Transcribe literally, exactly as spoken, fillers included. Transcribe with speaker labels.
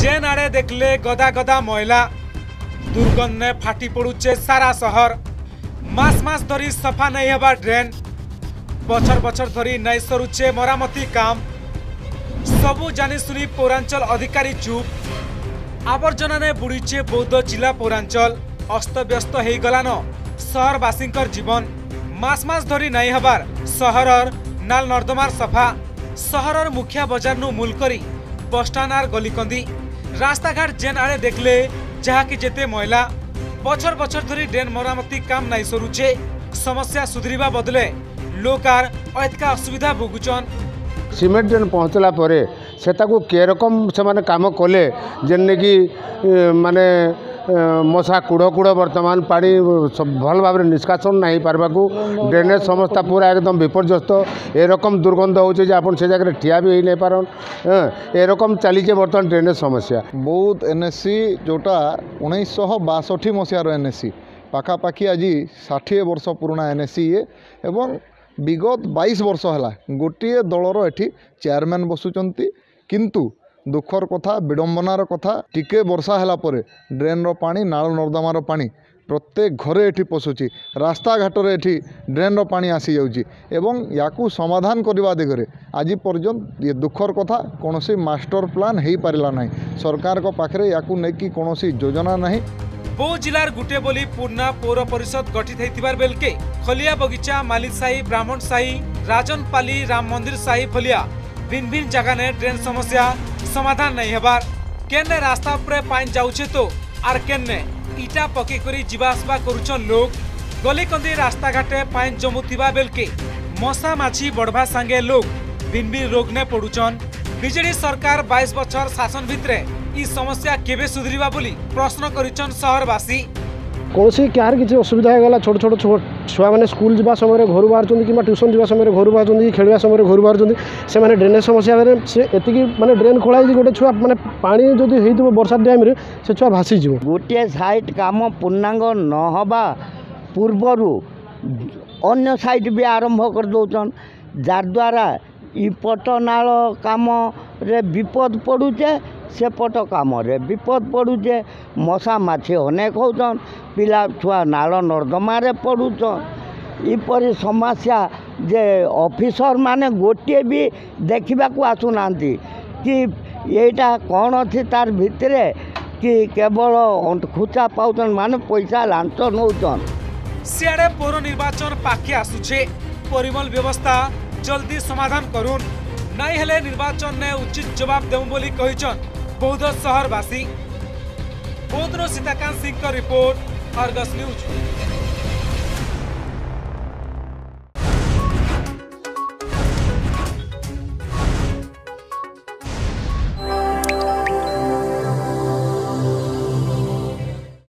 Speaker 1: जेन आड़े देखले गदा गदा महिला दुर्गंध ने फाटी पड़ुचे सारा शहर। मास मास धरी सफा नहीं हवा ड्रेन, बछर बछर धरी नहीं सरुचे मरामती काम। सबू जानी सुनी पौरांचल अधिकारी चुप। आवर्जना ने बुड़ीचे बौद्ध जिला पौरांचल। अस्तव्यस्त हो गलान सहरवासींकर जीवन। मास मास धरी नहीं हबार सहरर नाल नर्दमार सफा। सहरर मुखिया बजार नु मूल करी बसस्टाणार गलिकंदी रास्ता घाट जेन आड़े देखले जहा कि जेते महिला बछर बछर धरी ड्रेन मरामती काम नहीं सरुचे। समस्या सुधरिबा बदले लोकार अतका असुविधा भोगुचन।
Speaker 2: सीमेंट ड्रेन पहुँचला परे सेताकू के रकम से माने काम कले जेने कि माने मशा कूड़ कूड़ वर्तमान पानी भल भाव निष्कासन नहीं पार्बाकू ड्रेनेज समस्या पूरा एकदम विपर्यस्त। ए रकम दुर्गंध होचे जे आपन से जगह ठिया भी हो नहीं पारन। ए रकम चलीचे बर्तमान ड्रेनेज समस्या।
Speaker 3: बहुत एनएससी जोटा उन्नीस बासठी मसीहार एनएससी पाखापाखि आज षाठिए वर्ष पुराना एनएससी ये एवं विगत बाईस वर्ष है गोटे दलर एठी चेयरमैन बसुचंती। किंतु दुखर कथा विडंबनार कथा टिके वर्षा है ड्रेन रो पानी नाल नर्दमार पानी प्रत्येक घरे एठी पशुची। रास्ता घाट रे एठी ड्रेन रो पानी आसी जाउची एवं याकू समाधान करबा दिगरे आज पर्यंत ये दुखर कथा कोनोसी मास्टर प्लान हेई पारिला नाही। सरकार को पाखरे याकू नै कि कोनोसी योजना नाही।
Speaker 1: बौद्ध जिलार गुटे बोली पूर्णा पौर परिषद गठित होइतिबार बेलके खलिया बगीचा मालिक साही ब्राह्मण साही राजनपाली राम मंदिर साही फलिया भिन्न भिन्न जगह ने ड्रेन समस्या समाधान नहीं हबार। केने रास्ता उपरे पानी जाउछे तो आर केने इटा पके करी जीवासबा करूछन लोग। गली कंदी रास्ता घाटे पानी जमुथिबा बेलके मशा माछी बढ़वा संगे लोग भिन्न भिन्न रोग ने पड़ुछन। बीजेडी सरकार बाईस बछर शासन भितरे ई समस्या केबे सुधरिबा बोली प्रश्न करिछन सहरवासी।
Speaker 4: कौन क्या किसी असुविधा होगा छोट छोट छुआ मैंने स्कूल जा समय घर बाहर कि ट्यूशन जा समय घर बाहर खेलवा समय घर बाहर से ड्रेनेज समस्या से एति माने ड्रेन खोलाई गोटे छुआ माने पानी जदि हो वर्षा टाइम से छुआ भासीज।
Speaker 5: गोटे साइड काम पूर्णांग नहबा पूर्वर अन्य साइड भी आरंभ कर दौन जारद्वारा इपट नाल काम रे विपद पड़ुचे सेपट काम रे विपद पड़ुचे। मशा माछी अनेक होचन पिला छुआ नाल नर्दमारे पड़ुचन। इपरी समस्या जे ऑफिसर माने गोटे भी देखा आसुना कि एटा कौन अच्छी तार भितरे कि केवल खुचा पाउचन माने पैसा लांच नौचन।
Speaker 1: सियाड़े पौर निर्वाचन पाखे आसुचे परिमल व्यवस्था जल्दी समाधान करून् नहीं हेले निर्वाचन ने उचित जवाब देऊ बोली कहिचन बौद्ध सहरवासी। बौद्धर सीताकांत सिंह का रिपोर्ट, अर्गस न्यूज।